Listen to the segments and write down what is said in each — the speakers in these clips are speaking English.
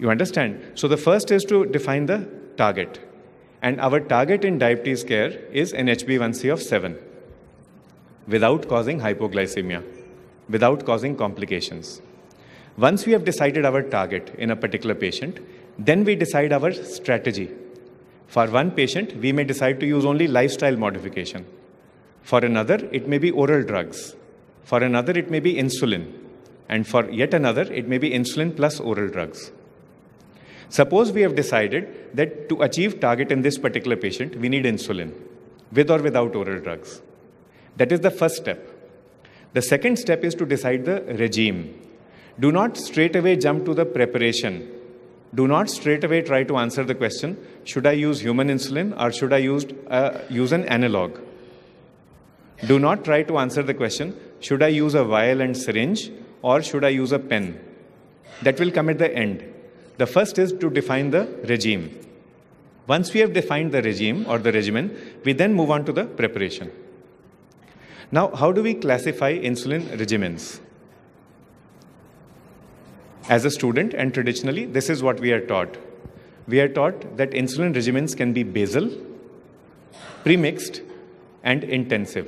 You understand? So the first is to define the target. And our target in diabetes care is an HbA1c of 7 without causing hypoglycemia, without causing complications. Once we have decided our target in a particular patient, then we decide our strategy. For one patient, we may decide to use only lifestyle modification. For another, it may be oral drugs. For another, it may be insulin. And for yet another, it may be insulin plus oral drugs. Suppose we have decided that to achieve target in this particular patient, we need insulin, with or without oral drugs. That is the first step. The second step is to decide the regime. Do not straight away jump to the preparation. Do not straight away try to answer the question, should I use human insulin or should I use an analog? Do not try to answer the question, should I use a vial and syringe or should I use a pen? That will come at the end. The first is to define the regime. Once we have defined the regime or the regimen, we then move on to the preparation. Now, how do we classify insulin regimens? As a student, and traditionally, this is what we are taught. We are taught that insulin regimens can be basal, premixed, and intensive.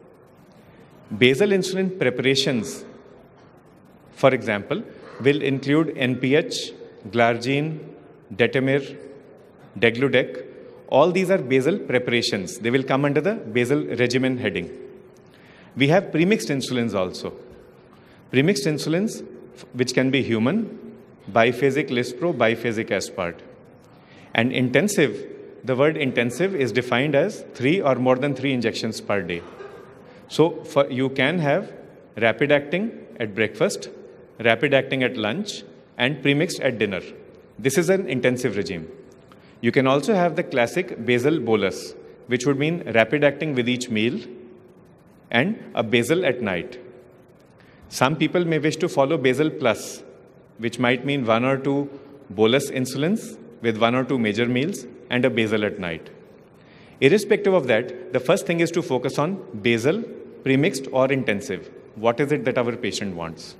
Basal insulin preparations, for example, will include NPH, glargine, detamir, degludec. All these are basal preparations. They will come under the basal regimen heading. We have premixed insulins also. Premixed insulins, which can be human, biphasic lispro, biphasic aspart. And intensive, the word intensive is defined as 3 or more than 3 injections per day. So you can have rapid acting at breakfast, rapid acting at lunch, and premixed at dinner. This is an intensive regime. You can also have the classic basal bolus, which would mean rapid acting with each meal and a basal at night. Some people may wish to follow basal plus, which might mean 1 or 2 bolus insulins with 1 or 2 major meals and a basal at night. Irrespective of that, the first thing is to focus on basal, premixed, or intensive. What is it that our patient wants?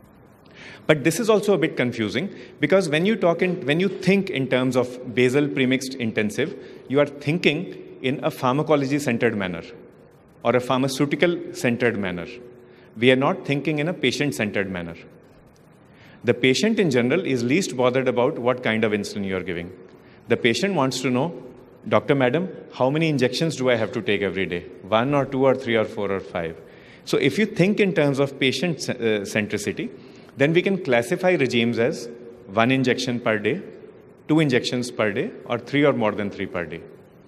But this is also a bit confusing because when you think in terms of basal, premixed, intensive, you are thinking in a pharmacology-centered manner or a pharmaceutical-centered manner. We are not thinking in a patient-centered manner. The patient in general is least bothered about what kind of insulin you are giving. The patient wants to know, Doctor, Madam, how many injections do I have to take every day? 1 or 2 or 3 or 4 or 5. So if you think in terms of patient centricity, then we can classify regimes as 1 injection per day, 2 injections per day, or 3 or more than 3 per day.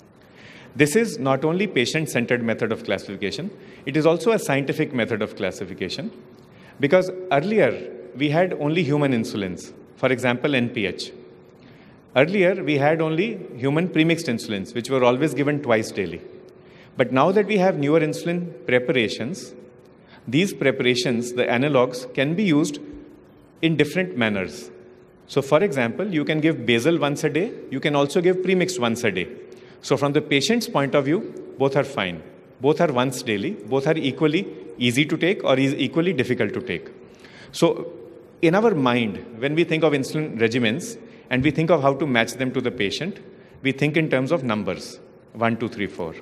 This is not only patient-centered method of classification, it is also a scientific method of classification because earlier we had only human insulins, for example, NPH. Earlier we had only human premixed insulins, which were always given twice daily. But now that we have newer insulin preparations, these preparations, the analogs, can be used in different manners. So for example, you can give basal once a day, you can also give premixed once a day. So from the patient's point of view, both are fine. Both are once daily, both are equally easy to take or equally difficult to take. So in our mind, when we think of insulin regimens and we think of how to match them to the patient, we think in terms of numbers, 1, 2, 3, 4.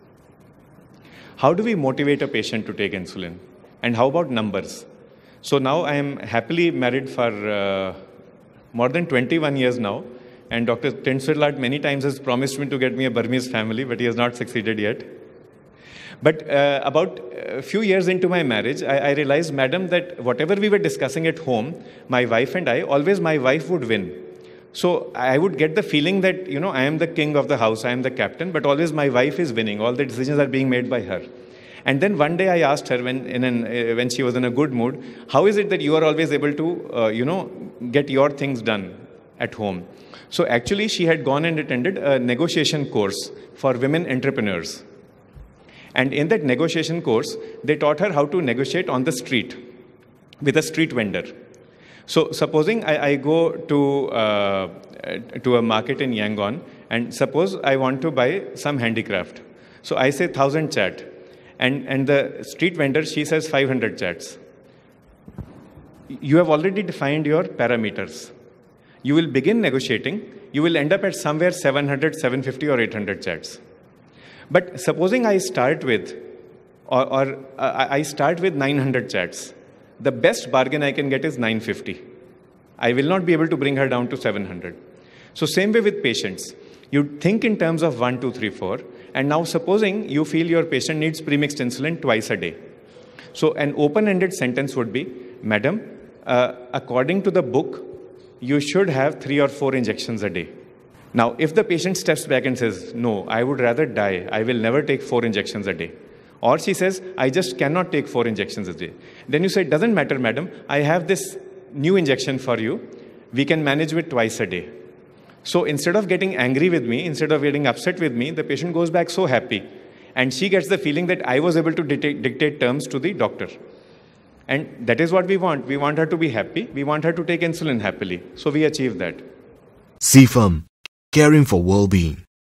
How do we motivate a patient to take insulin? And how about numbers? So now I am happily married for more than 21 years now. And Dr. Tinsulat many times has promised me to get me a Burmese family, but he has not succeeded yet. But about a few years into my marriage, I realized, Madam, that whatever we were discussing at home, my wife and I, always my wife would win. So I would get the feeling that, I am the king of the house, I am the captain, but always my wife is winning. All the decisions are being made by her. And then one day I asked her when she was in a good mood, how is it that you are always able to, get your things done at home? So actually she had gone and attended a negotiation course for women entrepreneurs. And in that negotiation course, they taught her how to negotiate on the street with a street vendor. So supposing I go to a market in Yangon, and suppose I want to buy some handicraft. So I say 1,000 chat, and the street vendor, she says 500 chats. You have already defined your parameters. You will begin negotiating. You will end up at somewhere 700, 750 or 800 chats. But supposing I start with, I start with 900 chats. The best bargain I can get is 950. I will not be able to bring her down to 700. So same way with patients. You think in terms of 1, 2, 3, 4. And now supposing you feel your patient needs premixed insulin twice a day. So an open-ended sentence would be, Madam, according to the book, you should have 3 or 4 injections a day. Now, if the patient steps back and says, no, I would rather die. I will never take 4 injections a day. Or she says, I just cannot take 4 injections a day. Then you say, it doesn't matter, madam. I have this new injection for you. We can manage with twice a day. So instead of getting angry with me, instead of getting upset with me, the patient goes back so happy. And she gets the feeling that I was able to dictate terms to the doctor. And that is what we want. We want her to be happy. We want her to take insulin happily. So we achieve that. CFAM, caring for well-being.